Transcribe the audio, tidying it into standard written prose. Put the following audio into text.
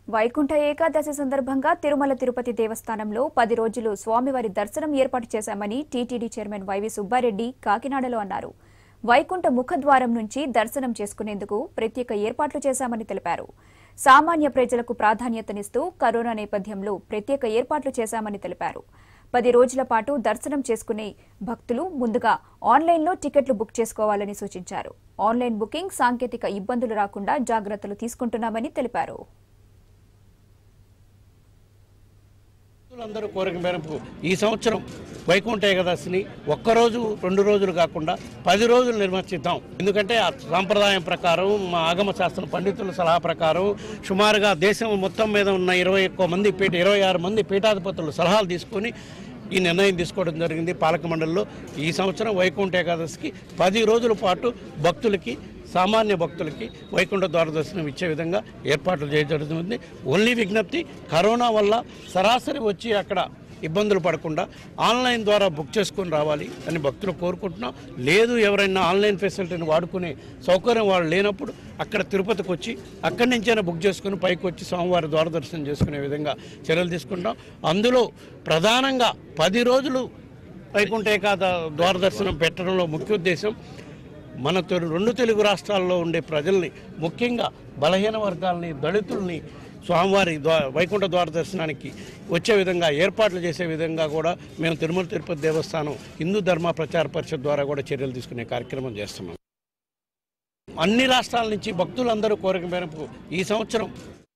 వైకుంఠ ఏకాదశి సందర్భంగా తిరుమల తిరుపతి దేవస్థానంలో 10 రోజులు స్వామివారి దర్శనం ఏర్పాటు చేశామని టీటీడీ చైర్మన్ వైవి సుబ్బారెడ్డి కాకినాడలో అన్నారు. వైకుంఠ ముఖద్వారం నుంచి దర్శనం చేసుకునేందుకు ప్రత్యేక ఏర్పాట్లు చేశామని తెలిపారు. సామాన్య ప్రజలకు ప్రాధాన్యతనిస్తూ కరోనా నేపథ్యంలో ప్రత్యేక ఏర్పాట్లు చేశామని తెలిపారు. 10 రోజుల పాటు దర్శనం చేసుకునే భక్తులు ముందుగా ఆన్లైన్లో టికెట్లు బుక్ చేసుకోవాలని సూచించారు. ఆన్లైన్ బుకింగ్ సాంకేతిక ఇబ్బందులు రాకుండా జాగ్రత్తలు తీసుకుంటున్నామని తెలిపారు. అందరూ కోరిక మేరకు ఈ సంవత్సరం వైకుంఠ ఏకాదశిని ఒక్కరోజు 2 రోజులు కాకుండా 10 రోజులు నిర్వహిద్దాం. ఎందుకంటే ఆ సాంప్రదాయం ప్రకారం మా ఆగమ శాస్త్ర పండితుల సలహా ప్రకారం సుమారుగా దేశం మొత్తం మీద ఉన్న 26 మంది పీఠాధిపతుల సలహాలు తీసుకొని ఈ నిర్ణయం తీసుకోవడం జరిగింది పాలక మండలిలో. ఈ సంవత్సరం వైకుంఠ ఏకాదశికి 10 రోజుల పాటు భక్తులకి సామాన్య భక్తులకి వైకుంఠ ద్వార దర్శనం ఇచ్చే విధంగా ఏర్పాట్లు చేయజరుగుతుంది. ఓన్లీ విజ్ఞప్తి, కరోనా వల్ల సరాసరి వచ్చి అక్కడ ఇబ్బందులు పడకుండా ఆన్లైన్ ద్వారా బుక్ చేసుకొని రావాలి అని భక్తులు కోరుకుంటున్నాం. లేదు ఎవరైనా ఆన్లైన్ ఫెసిలిటీని వాడుకునే సౌకర్యం వాళ్ళు లేనప్పుడు అక్కడ తిరుపతికి వచ్చి అక్కడి నుంచైనా బుక్ చేసుకుని పైకి వచ్చి స్వామివారి ద్వార దర్శనం చేసుకునే విధంగా చర్యలు తీసుకుంటాం. అందులో ప్రధానంగా 10 రోజులు వైకుంఠ ఏకాదశి ద్వార దర్శనం పెట్టడంలో ముఖ్య ఉద్దేశం మన 2 తెలుగు రాష్ట్రాల్లో ఉండే ప్రజల్ని, ముఖ్యంగా బలహీన వర్గాలని, దళితుల్ని స్వామివారి వైకుంఠ ద్వార దర్శనానికి వచ్చే విధంగా ఏర్పాట్లు చేసే విధంగా కూడా మేము తిరుమల తిరుపతి దేవస్థానం హిందూ ధర్మ ప్రచార పరిషత్ ద్వారా కూడా చర్యలు తీసుకునే కార్యక్రమం చేస్తున్నాం. అన్ని రాష్ట్రాల నుంచి భక్తులందరూ కోరిక మేరకు ఈ సంవత్సరం